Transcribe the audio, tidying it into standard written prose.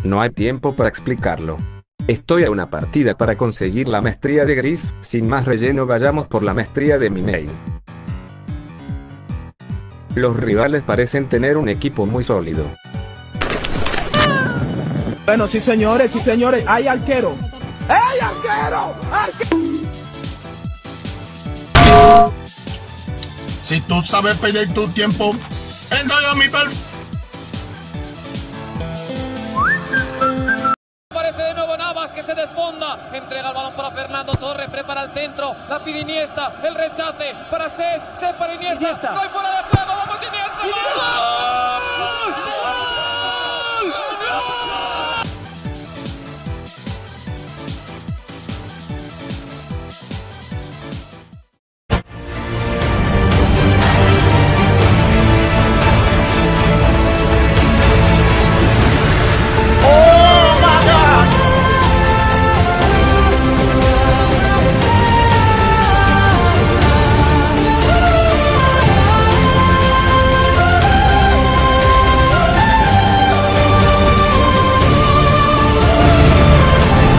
No hay tiempo para explicarlo. Estoy a una partida para conseguir la maestría de Griff. Sin más relleno, vayamos por la maestría de mi main. Los rivales parecen tener un equipo muy sólido. Bueno, sí señores, hay arquero. ¡Ey, arquero! Si tú sabes perder tu tiempo, entra a mi perfil. Aparece de nuevo Navas, que se desfonda, entrega el balón para Fernando Torres, prepara el centro, la pide Iniesta, el rechace para Cés para Iniesta, no hay fuera de juego.